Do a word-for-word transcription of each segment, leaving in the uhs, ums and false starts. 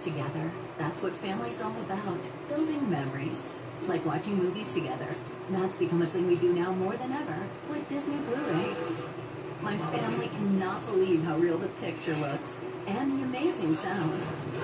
together. That's what family's all about, building memories. Like watching movies together. That's become a thing we do now more than ever, with Disney Blu-ray. My family cannot believe how real the picture looks, and the amazing sound.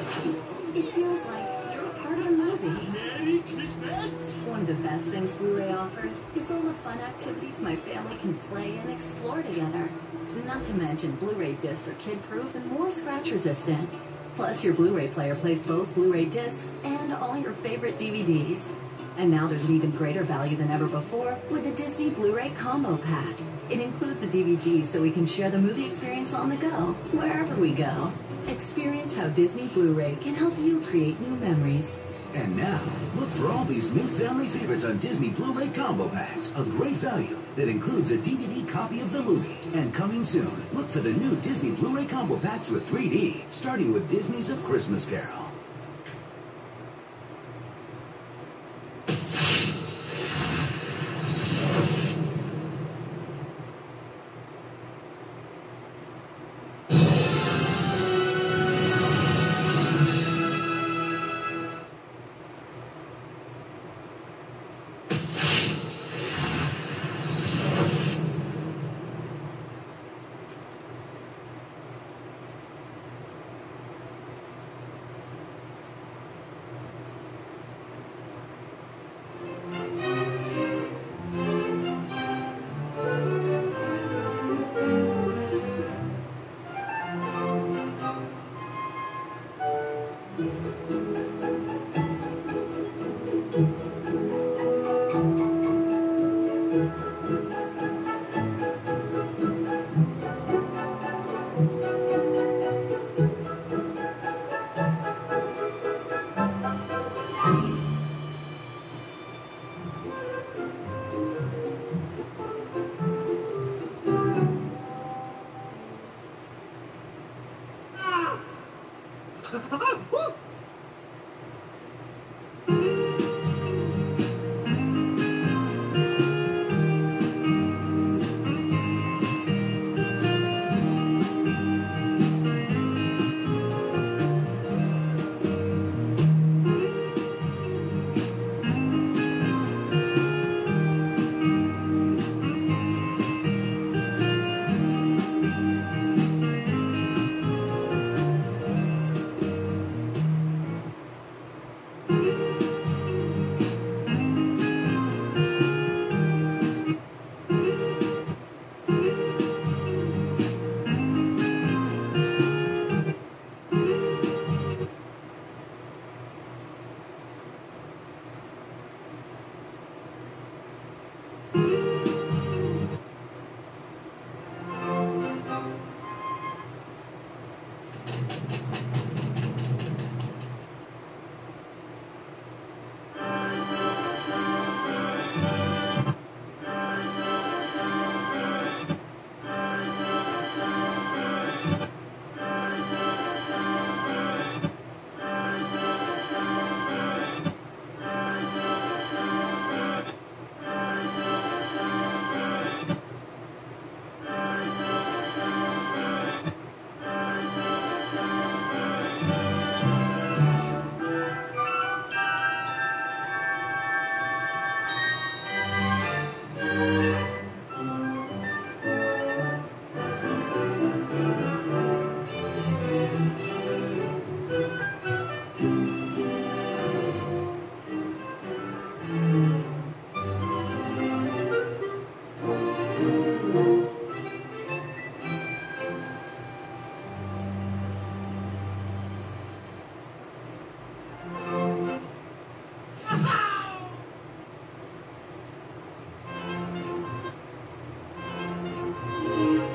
It feels like you're a part of the movie. Merry Christmas! One of the best things Blu-ray offers is all the fun activities my family can play and explore together. Not to mention, Blu-ray discs are kid-proof and more scratch-resistant. Plus, your Blu-ray player plays both Blu-ray discs and all your favorite D V Ds. And now there's an even greater value than ever before with the Disney Blu-ray Combo Pack. It includes a D V D so we can share the movie experience on the go, wherever we go. Experience how Disney Blu-ray can help you create new memories. And now, look for all these new family favorites on Disney Blu-ray Combo Packs. A great value that includes a D V D copy of the movie. And coming soon, look for the new Disney Blu-ray Combo Packs with three D, starting with Disney's A Christmas Carol.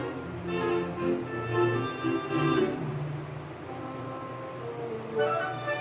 Wow.